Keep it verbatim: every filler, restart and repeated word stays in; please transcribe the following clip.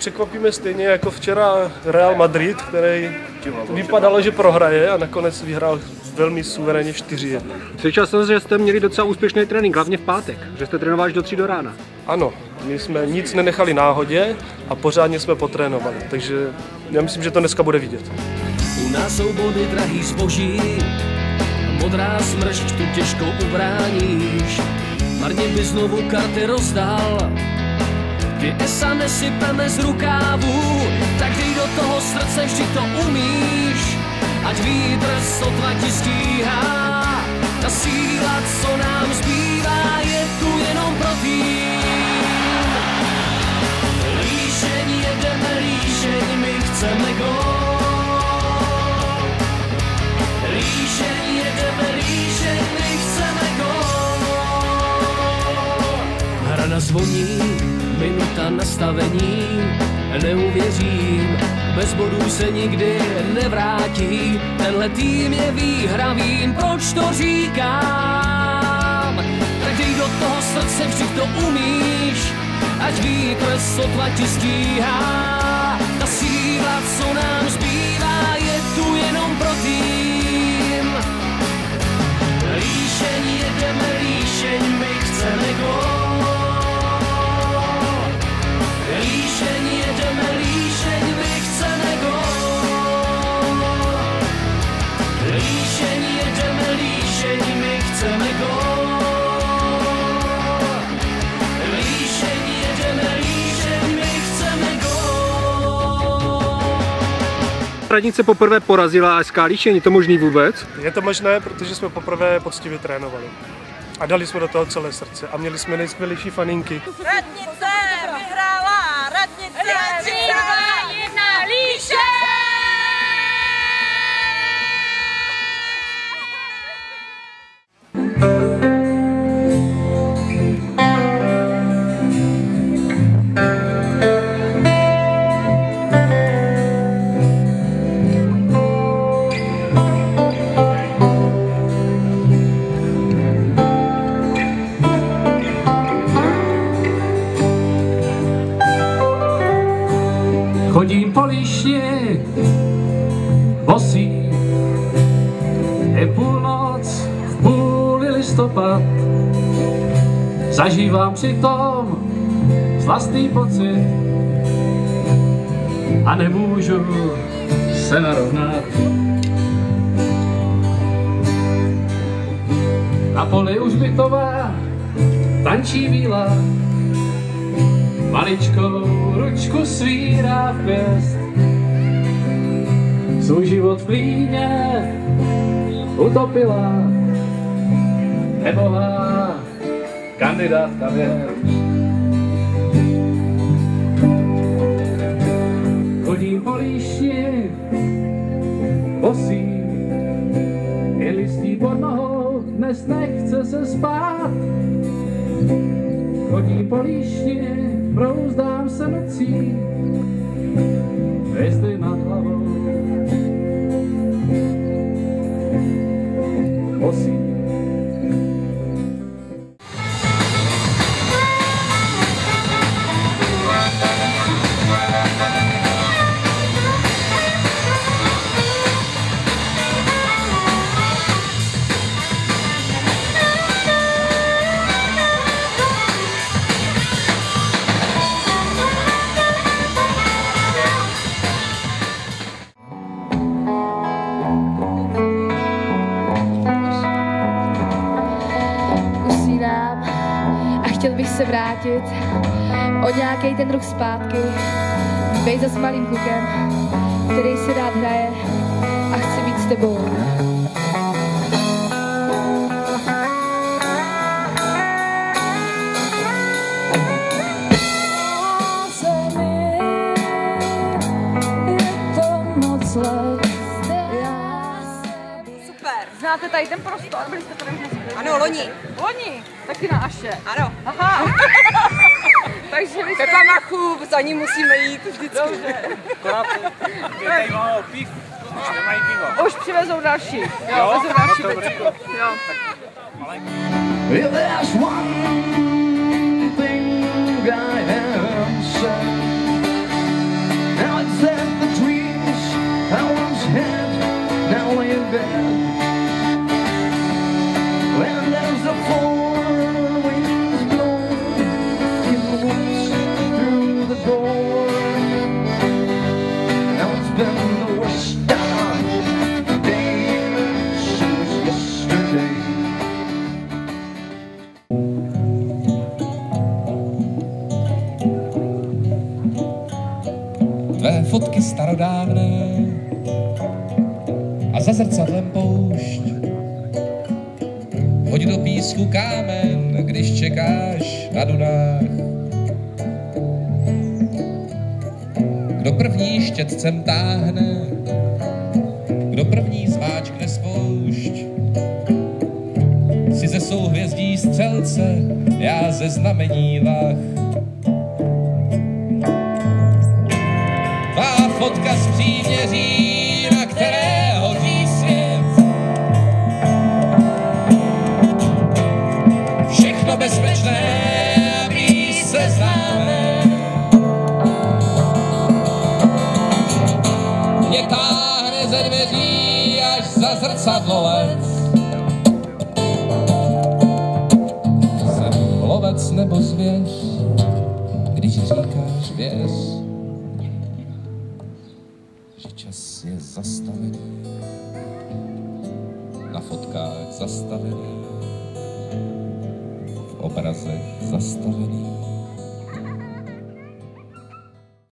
překvapíme stejně jako včera Real Madrid, který vypadalo, že prohraje a nakonec vyhrál velmi suverénně čtyři jedna. Slyšel jsem, že jste měli docela úspěšný trénink, hlavně v pátek, že jste trénovali až do tří do rána. Ano, my jsme nic nenechali náhodě a pořádně jsme potrénovali, takže já myslím, že to dneska bude vidět. U nás jsou body drahý zboží, modrá smršť tu těžko ubráníš. Marně by znovu karty rozdal, ty esa nesypeme z rukávu, tak dej do toho srdce, vždy to umíš. Ať vítr sotva ti stíhá, ta síla, co nám zbývá, je tu jenom pro tým. Líšeň jedeme, líšeň, my chceme gól. Líšeň jedeme, líšeň, my chceme gól. Hrana zvoní, minuta nastavení, neuvěřím, bez bodů se nikdy nevrátí. Tenhle tým je výhravým, proč to říkám? Tak dej do toho srdce, vždy to umíš, ať vítr sotva ti stíhá. Ta síla, co nám zbývá, je tu jenom pro tým. Líšeň jedeme, líšeň, my chceme gól. Líšeň jedeme, líšeň, my chceme gól. Líšeň jedeme, líšeň, my chceme gól. Líšeň jedeme, líšeň, my chceme gól. Radnice poprvé porazila A S K Líšeň, je to možný vůbec? Je to možné, protože jsme poprvé poctivě trénovali. A dali jsme do toho celé srdce a měli jsme nejskvělejší faninky. Radnice vyhrála! Radnice vyhrála! Jedna Líšeň! Chodím po Líšni, bosý, je půlnoc, v půli listopad. Zažívám přitom slastný pocit a nemůžu se narovnat. Na poli už bytová tančí víla, maličkou ručku svírá v pěst. Svůj život v klíně utopila nebohá kandidátka věd. Chodím po Líšni, bosý, je listí pod nohou, dnes nechce se spát. Chodím po Líšni, brouzdám se nocí, hvězdy nad hlavou. Bosý. Chtěl bych se vrátit o nějaký ten rok zpátky, být zas malým klukem, který si rád hraje a chci být s tebou. Super. Znáte tady ten prostor? Byli jste tady dnes? Ano, loni. Loni? Taky na Aše. Ano. Aha. Takže vy jste... Pepa Machu, za ní musíme jít vždycky. Dobře. Tady málo piv, už nemají pivo. Už přivezou další. Jo, vezou další bečku. Jo. If there's one thing I have said, starodávné a za zrcadlem poušť. Hoď do písku kámen, když čekáš na dunách. Kdo první štětcem táhne, kdo první zmáčkne spoušť. Si ze souhvězdí střelce, já ze znamení vah. Tvá fotka z příměří, na které hoří svět. Všechno bezpečné, my se známe. Mě táhne ze dveří až za zrcadlo let. Jsem lovec nebo zvěř, když říkáš věř, že čas je zastavený, na fotkách zastavený, v obrazech zastavený.